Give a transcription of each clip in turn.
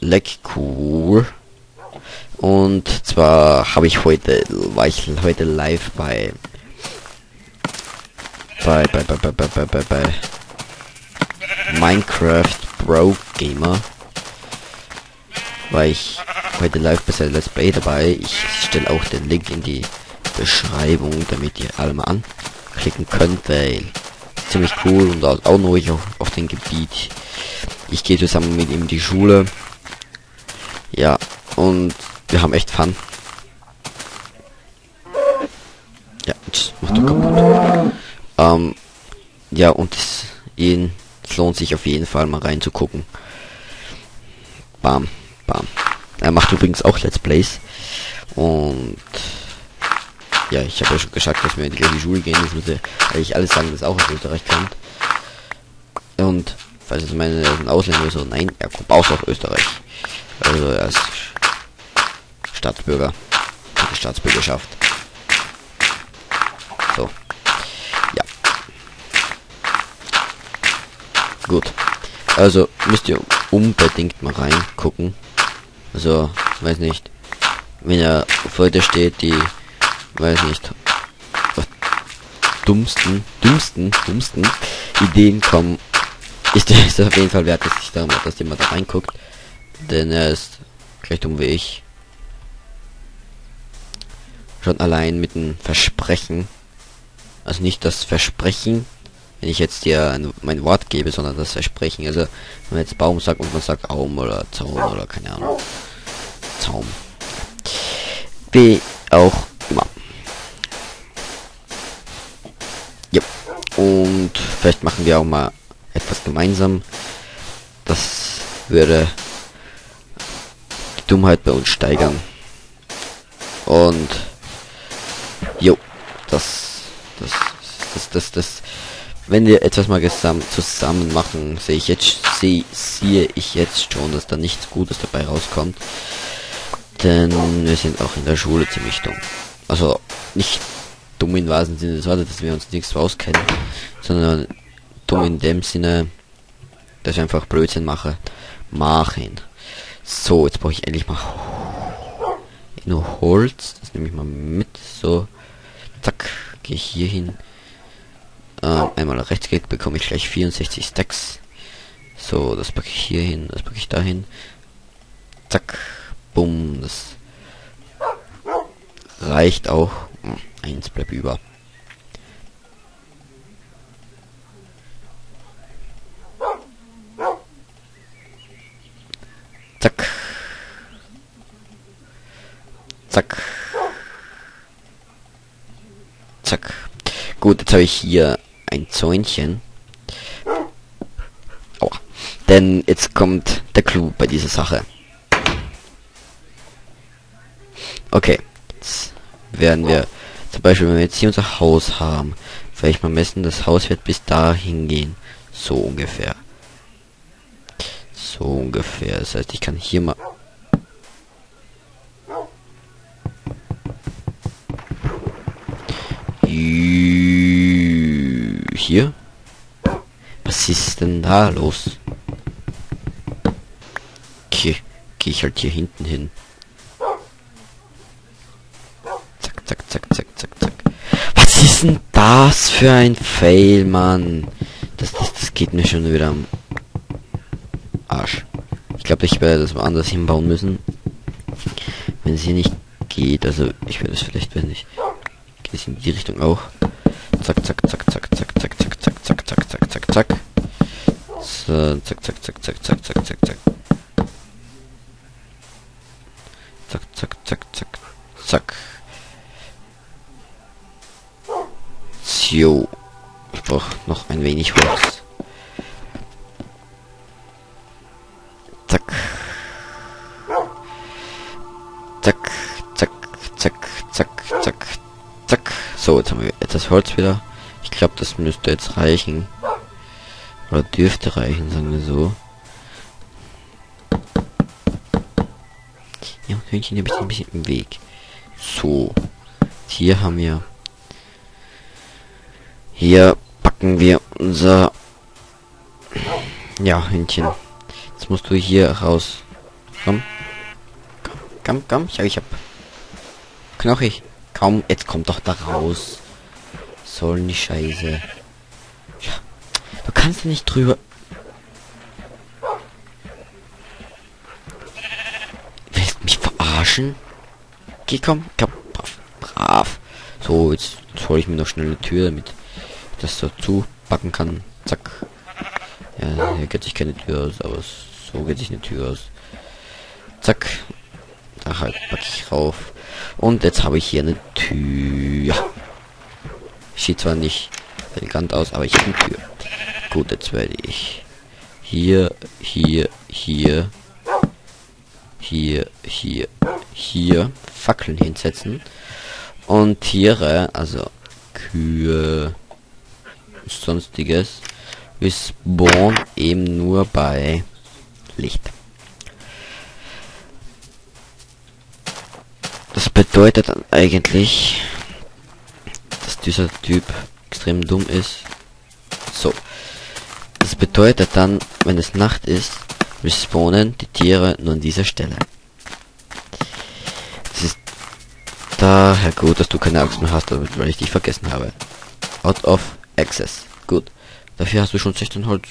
Leck cool. Und zwar war ich heute live bei Minecraft Bro Gamer. War ich heute live bei seinem Let's Play dabei. Ich stelle auch den Link in die Beschreibung, damit ihr alle mal anklicken könnt, weil ziemlich cool und auch neu auf dem Gebiet. Ich gehe zusammen mit ihm in die Schule. Ja, und wir haben echt Fun. Ja, jetzt mach du kaputt. Ja, und es lohnt sich auf jeden Fall mal reinzugucken. Bam, bam. Er macht übrigens auch Let's Plays. Und ja, ich habe ja schon gesagt, dass wir in die gleiche Schule gehen. Ich würde eigentlich alles sagen, dass auch aus Österreich kommt. Und falls es meine ein Ausländer so, nein, er kommt auch aus Österreich. Also er ist Staatsbürger. Die Staatsbürgerschaft. So. Ja. Gut. Also müsst ihr unbedingt mal reingucken. Also, weiß nicht. Wenn er vor dir steht, die, weiß nicht, dümmsten Ideen kommen, ist es auf jeden Fall wert, dass jemand da reinguckt. Denn er ist gleich dumm wie ich. Schon allein mit dem Versprechen. Also nicht das Versprechen, wenn ich jetzt dir mein Wort gebe, sondern das Versprechen. Also wenn man jetzt Baum sagt und man sagt Aum oder Zaun oder keine Ahnung. Zaum. Wie auch immer. Ja. Und vielleicht machen wir auch mal etwas gemeinsam. Das würde die Dummheit bei uns steigern. Und jo, wenn wir etwas mal zusammen machen, sehe ich jetzt schon, dass da nichts Gutes dabei rauskommt. Denn wir sind auch in der Schule ziemlich dumm. Also nicht dumm im wahrsten Sinne des Wortes, dass wir uns nichts auskennen, sondern dumm in dem Sinne, dass wir einfach Blödsinn machen. So, jetzt brauche ich endlich mal nur Holz. Das nehme ich mal mit. So, zack, gehe ich hier hin. Einmal rechts geht, bekomme ich gleich 64 Stacks. So, das packe ich hier hin, das packe ich dahin. Zack, bumm, das reicht auch. Eins bleibt über. Zack. Zack. Zack. Gut, jetzt habe ich hier ein Zäunchen. Aua. Denn jetzt kommt der Clou bei dieser Sache. Okay. Jetzt werden wir, zum Beispiel, wenn wir jetzt hier unser Haus haben, werde ich mal messen, das Haus wird bis dahin gehen. So ungefähr. So ungefähr. Das heißt, ich kann hier mal... Hier? Was ist denn da los? Okay, gehe ich halt hier hinten hin. Zack, zack, zack, zack, zack, zack. Was ist denn das für ein Fail, Mann? Das geht mir schon wieder am Arsch. Ich glaube, ich werde das woanders hinbauen müssen. Wenn es hier nicht geht, also ich werde es vielleicht, wenn ich... Geht es in die Richtung auch. Zack, zack, zack, zack, zack, zack, zack, zack, zack, zack, zack, zack, zack. So, zack, zack, zack, zack, zack, zack, zack, zack. Zack, zack, zack, zack, zack. So. Ich brauche noch ein wenig Holz. Zack. Zack, zack, zack, zack, zack, zack. So, jetzt haben wir etwas Holz wieder. Ich glaube, das müsste jetzt reichen. Oder dürfte reichen, sagen wir so. Ja, Hühnchen habe ich ein bisschen im Weg. So. Hier haben wir... Hier packen wir unser... Ja, Hühnchen. Jetzt musst du hier raus. Komm. Komm. Ich hab knochig. Kaum, jetzt kommt doch da raus. Soll die Scheiße. Ja. Du kannst nicht drüber. Willst mich verarschen? Geh, komm. Brav. So, jetzt hole ich mir noch schnell eine Tür, damit ich das so zupacken kann. Zack. Ja, hier geht sich keine Tür aus, aber so geht sich eine Tür aus. Zack. Da halt packe ich rauf. Und jetzt habe ich hier eine Tür. Sieht zwar nicht elegant aus, aber ich habe eine Tür. Gut, jetzt werde ich hier Fackeln hinsetzen. Und Tiere, also Kühe, sonstiges, spawnen eben nur bei Licht. Das bedeutet dann eigentlich, dass dieser Typ extrem dumm ist. So. Das bedeutet dann, wenn es Nacht ist, spawnen die Tiere nur an dieser Stelle. Das ist daher gut, dass du keine Angst mehr hast, weil ich dich vergessen habe. Out of access. Gut. Dafür hast du schon 16 Holz.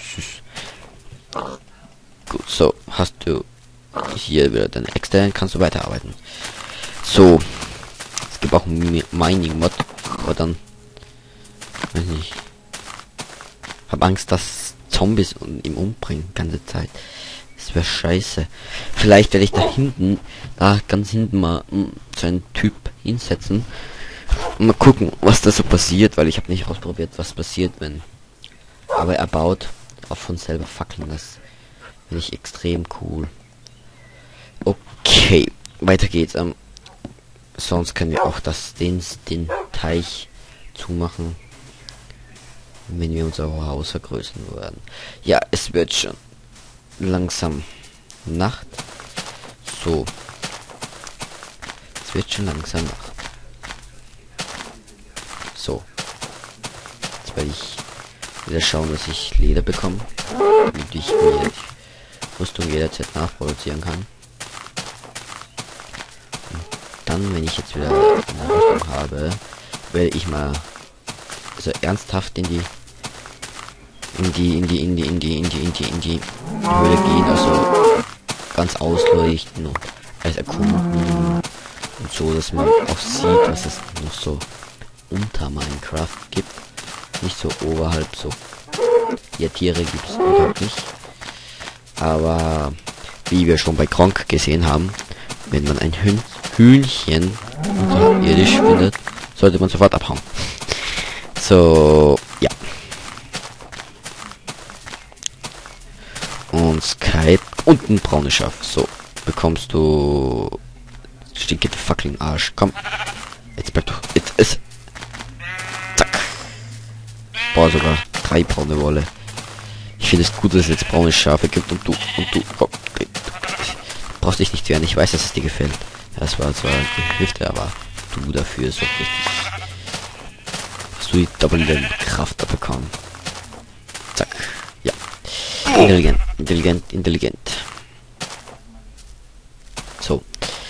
Gut, so. Hast du hier wieder deine externen, kannst du weiterarbeiten. So. Es gibt auch Mining Mod, aber dann weiß nicht. Hab Angst, dass Zombies ihn umbringen ganze Zeit. Das wäre scheiße. Vielleicht werde ich da ganz hinten mal so einen Typ hinsetzen. Und mal gucken, was da so passiert, weil ich habe nicht ausprobiert, was passiert, wenn. Aber er baut auch von selber Fackeln. Das finde ich extrem cool. Okay, weiter geht's. Sonst können wir auch den Teich zumachen, wenn wir unser Haus vergrößern werden. Ja, es wird schon langsam Nacht. So. Es wird schon langsam Nacht. So. Jetzt werde ich wieder schauen, dass ich Leder bekomme, damit ich mir die Rüstung jederzeit nachproduzieren kann. Dann, wenn ich jetzt wieder eine Rüstung habe, werde ich mal also ernsthaft in die Höhle gehen, also ganz ausleuchten und alles erkunden und so, dass man auch sieht, was es noch so unter Minecraft gibt. Nicht so oberhalb, so. Ja, Tiere gibt es überhaupt nicht. Aber wie wir schon bei Gronkh gesehen haben, wenn man ein Hühnchen unterirdisch findet, sollte man sofort abhauen. So, ja. Und Skype und ein braunes Schaf. So, bekommst du stinkende Fackeln Arsch. Komm. Jetzt bleib doch. Jetzt ist. Zack. Boah, sogar 3 braune Wolle. Ich finde es gut, dass es jetzt braune Schafe gibt und du. Oh, okay. Brauchst dich nicht wehren. Ich weiß, dass es dir gefällt. Das war zwar die Hüfte, aber du dafür ist doch richtig. Hast du die doppelte Kraft da bekommen. Zack. Ja. Intelligent. So.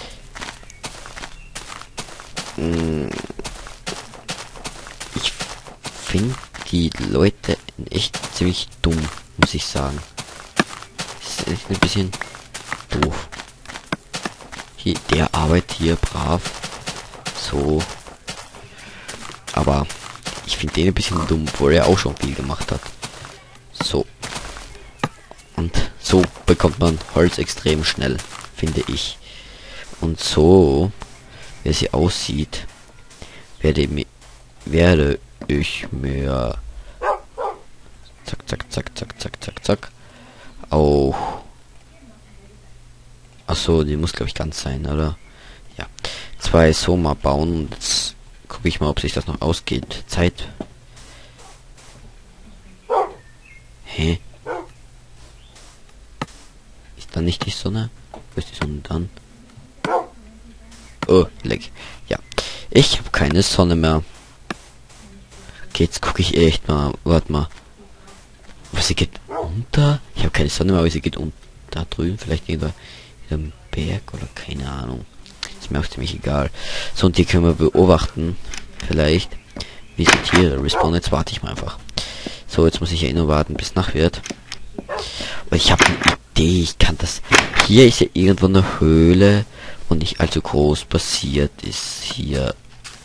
Ich finde die Leute echt ziemlich dumm, muss ich sagen. Das ist echt ein bisschen doof. Hier, der arbeitet hier brav. So. Aber ich finde den ein bisschen dumm, obwohl er auch schon viel gemacht hat. So. Und so bekommt man Holz extrem schnell, finde ich. Und so, wie sie aussieht, werde ich mir zack auch. Achso, die muss glaube ich ganz sein, oder? Ja. 2 so mal bauen und jetzt gucke ich mal, ob sich das noch ausgeht. Zeit. Hä? Ist da nicht die Sonne? Wo ist die Sonne dann? Oh, leck. Ja. Ich habe keine Sonne mehr. Okay, jetzt gucke ich echt mal. Warte mal. Was, sie geht unter? Ich habe keine Sonne mehr, aber sie geht unter. Da drüben, vielleicht irgendwo Im Berg oder keine Ahnung. Ist mir auch ziemlich egal. So, und hier können wir beobachten, vielleicht, wie die Tiere respawnen. Jetzt warte ich mal einfach. So, jetzt muss ich ja nur warten, bis Nacht wird. Aber ich habe eine Idee, ich kann das... Hier ist ja irgendwo eine Höhle und nicht allzu groß. Passiert ist hier...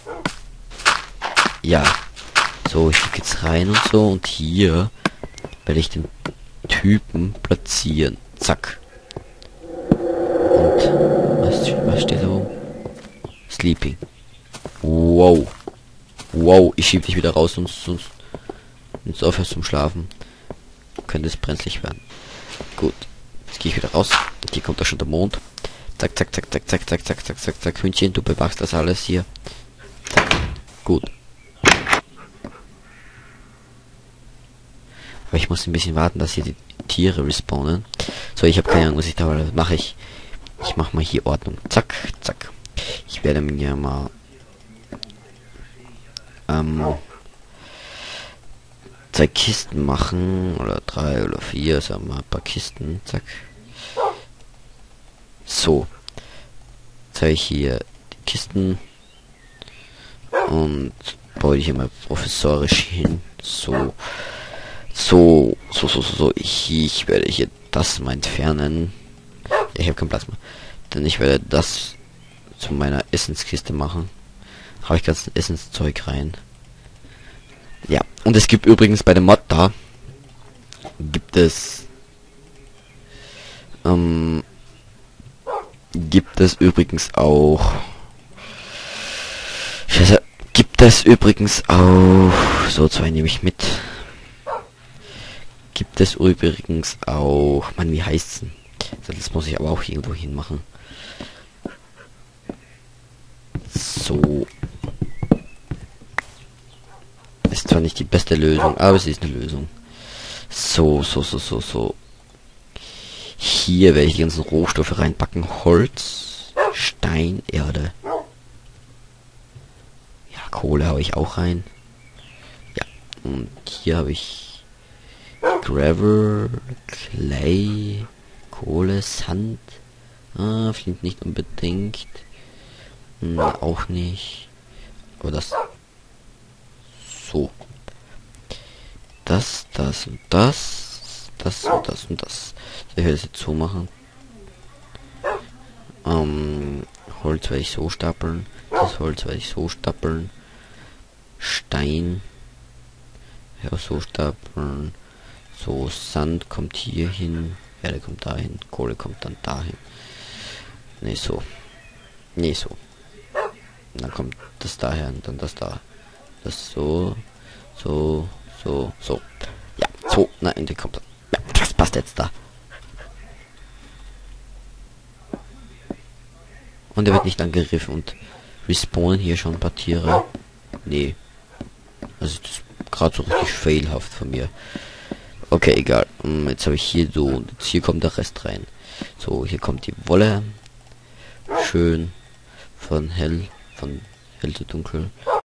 Ja. So, ich gehe jetzt rein und so, und hier werde ich den Typen platzieren. Zack. Und was steht da oben? Sleeping. Wow. Wow, ich schieb dich wieder raus, sonst aufhörst zum Schlafen. Könnte es brenzlig werden. Gut. Jetzt gehe ich wieder raus. Hier kommt da schon der Mond. Zack, zack, zack, zack, zack, zack, zack, zack, zack, zack. Hündchen, du bewachst das alles hier. Zack. Gut. Aber ich muss ein bisschen warten, dass hier die Tiere respawnen. So, ich habe keine Ahnung, was ich da mache. Ich mache mal hier Ordnung. Zack, zack. Ich werde mir mal zwei Kisten machen, oder 3 oder 4, sagen wir mal, ein paar Kisten. Zack. So. Jetzt habe ich hier die Kisten und baue die hier mal professorisch hin. So. Ich werde hier das mal entfernen. Ja, ich habe keinen Platz mehr. Denn ich werde das zu meiner Essenskiste machen. Habe ich ganzen Essenszeug rein. Ja, und es gibt übrigens bei dem Mod da gibt es übrigens auch so, zwei nehme ich mit. Gibt es übrigens auch, Mann, wie heißt's denn? Das muss ich aber auch irgendwo hin machen. So. Ist zwar nicht die beste Lösung, aber es ist eine Lösung. So. Hier werde ich die ganzen Rohstoffe reinpacken. Holz, Stein, Erde. Ja, Kohle habe ich auch rein. Ja, und hier habe ich Gravel, Clay, Kohle, Sand. Flint nicht unbedingt. Auch nicht. Aber das... So. Das und das. Das und das und das. Ich werde es jetzt so machen. Holz werde ich so stapeln. Das Holz werde ich so stapeln. Stein. Ja, so stapeln. So, Sand kommt hier hin. Erde kommt dahin. Kohle kommt dann dahin. Nee, so. Nee, so. Und dann kommt das daher und dann das da. Das so. Ja, so. Nein, der kommt da. Ja, das passt jetzt da. Und er wird nicht angegriffen und respawnen hier schon ein paar Tiere. Nee. Also das ist gerade so richtig failhaft von mir. Okay, egal. Jetzt habe ich hier so, und jetzt hier kommt der Rest rein. So, hier kommt die Wolle. Schön von hell zu dunkel.